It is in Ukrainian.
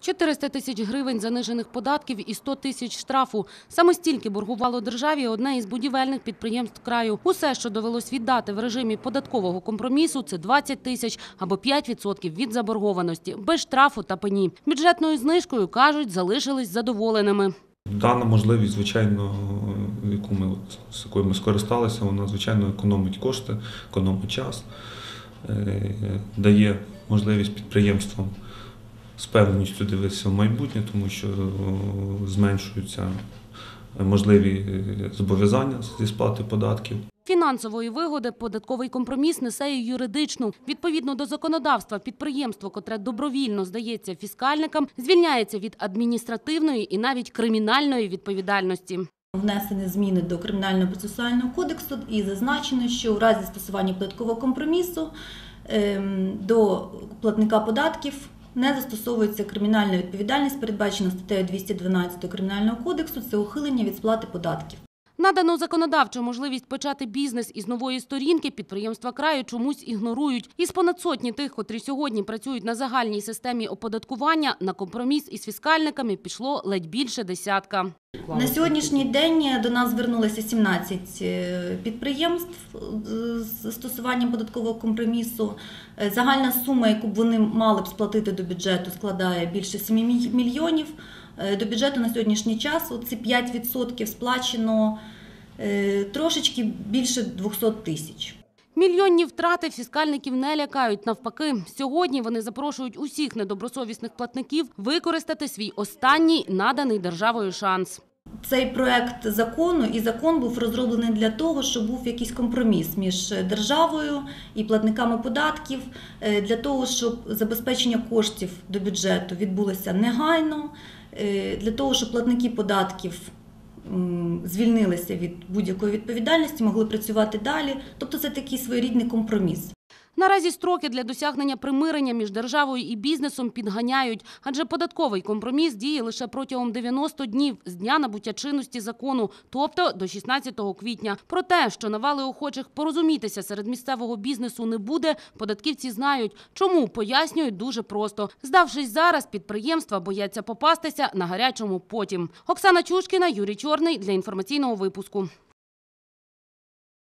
400 тисяч гривень занижених податків і 100 тисяч штрафу. Саме стільки боргувало державі одне із будівельних підприємств краю. Усе, що довелось віддати в режимі податкового компромісу, це 20 тисяч або 5% від заборгованості, без штрафу та пені. Бюджетною знижкою, кажуть, залишились задоволеними. Дана можливість, звичайно, з якою ми скористалися, вона, звичайно, економить кошти, економить час, дає можливість підприємствам з певністю дивитися в майбутнє, тому що зменшуються можливі зобов'язання зі сплати податків. Фінансової вигоди податковий компроміс несе і юридичну. Відповідно до законодавства, підприємство, котре добровільно здається фіскальникам, звільняється від адміністративної і навіть кримінальної відповідальності. Внесені зміни до Кримінального процесуального кодексу і зазначено, що у разі застосування податкового компромісу до платника податків не застосовується кримінальна відповідальність, передбачена статтею 212 Кримінального кодексу – це ухилення від сплати податків. Надану законодавчу можливість почати бізнес із нової сторінки підприємства краю чомусь ігнорують. Із понад сотні тих, котрі сьогодні працюють на загальній системі оподаткування, на компроміс із фіскальниками пішло ледь більше десятка. На сьогоднішній день до нас звернулося 17 підприємств з застосуванням податкового компромісу. Загальна сума, яку б вони мали б сплатити до бюджету, складає більше 7 мільйонів. До бюджету на сьогоднішній час ці 5% сплачено трошечки більше 200 тисяч. Мільйонні втрати фіскальників не лякають. Навпаки, сьогодні вони запрошують усіх недобросовісних платників використати свій останній наданий державою шанс. Цей проект закону і закон був розроблений для того, щоб був якийсь компроміс між державою і платниками податків, для того, щоб забезпечення коштів до бюджету відбулося негайно, для того, щоб платники податків звільнилися від будь-якої відповідальності, могли працювати далі. Тобто це такий своєрідний компроміс. Наразі строки для досягнення примирення між державою і бізнесом підганяють, адже податковий компроміс діє лише протягом 90 днів з дня набуття чинності закону, тобто до 16 квітня. Про те, що навали охочих порозумітися серед місцевого бізнесу не буде, податківці знають. Чому? Пояснюють дуже просто. Здавшись зараз, підприємства бояться попастися на гарячому потім. Оксана Чушкіна, Юрій Чорний для інформаційного випуску.